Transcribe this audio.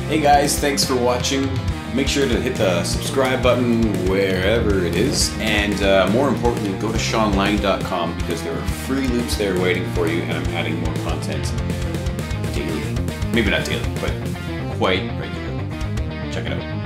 Hey guys, thanks for watching. Make sure to hit the subscribe button wherever it is, and more importantly, go to SeanLang.com because there are free loops there waiting for you, and I'm adding more content daily. Maybe not daily, but quite regularly. Check it out.